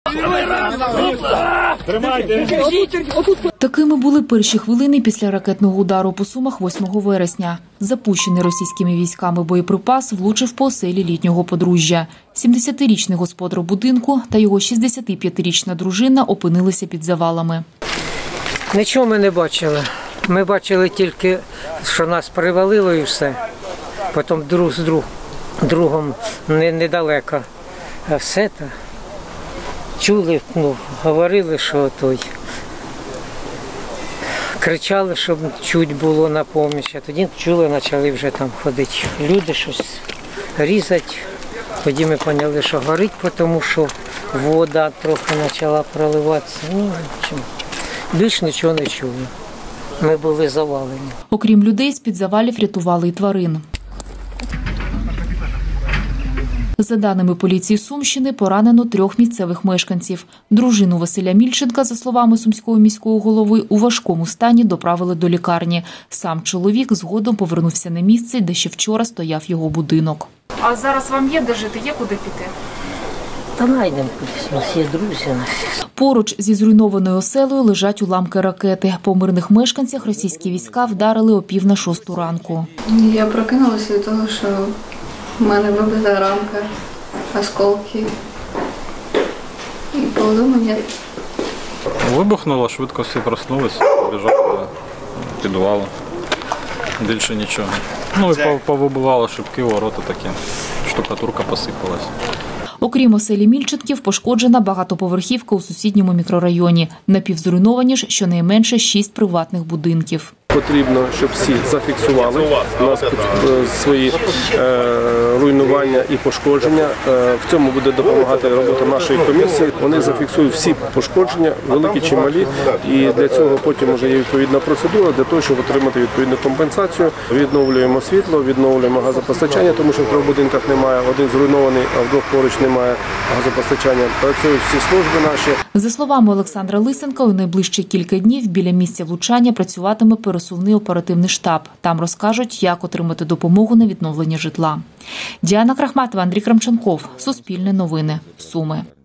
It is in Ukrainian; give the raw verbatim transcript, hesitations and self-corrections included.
Такими були перші хвилини після ракетного удару по Сумах восьмого вересня. Запущений російськими військами боєприпас влучив по оселі літнього подружжя. сімдесятирічний господар будинку та його шістдесятип'ятирічна дружина опинилися під завалами. Нічого ми не бачили. Ми бачили тільки, що нас привалило і все. Потім друг з друг, другом не, недалеко. А все це чули, ну, говорили, що той. Кричали, щоб чуть було на допомогу. А тоді чули, почали вже там ходити. Люди щось різати. Тоді ми зрозуміли, що горить, тому що вода трохи почала проливатися. Ну, більш нічого не чули. Ми були завалені. Окрім людей, з-під завалів рятували і тварин. За даними поліції Сумщини, поранено трьох місцевих мешканців. Дружину Василя Мільченка, за словами сумського міського голови, у важкому стані доправили до лікарні. Сам чоловік згодом повернувся на місце, де ще вчора стояв його будинок. А зараз вам є де жити, є куди піти? Та найдемо кудись, у нас є друзі. Поруч зі зруйнованою оселею лежать уламки ракети. По мирних мешканцях російські війська вдарили о пів на шосту ранку. Я прокинулася від того, що в мене вибита рамка, осколки і полум'я. Вибухнуло, швидко всі проснулися, побіжали до підвалу. Більше нічого. Ну і повибивало шибки, ворота такі, штукатурка посипалась. Окрім оселі Мільченків, пошкоджена багатоповерхівка у сусідньому мікрорайоні. Напівзруйновані ж щонайменше шість приватних будинків. Потрібно, щоб всі зафіксували у нас свої е, руйнування і пошкодження. Е, в цьому буде допомагати робота нашої комісії. Вони зафіксують всі пошкодження, великі чи малі. І для цього потім вже є відповідна процедура, для того, щоб отримати відповідну компенсацію. Відновлюємо світло, відновлюємо газопостачання, тому що в трьох будинках немає. Один зруйнований, а в двох поруч немає газопостачання. Працюють всі служби наші. За словами Олександра Лисенка, у найближчі кілька днів біля місця влучання працюватиме пересувний оперативний штаб. Там розкажуть, як отримати допомогу на відновлення житла. Діана Крахматова, Андрій Крамченков. Суспільне новини. Суми.